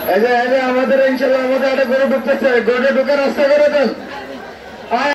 এই যে আমাদের ইনশাল্লাহ আমাদের একটা গরু ঢুকতেছে, গরুটা ঢুকে রাস্তা করে দেন।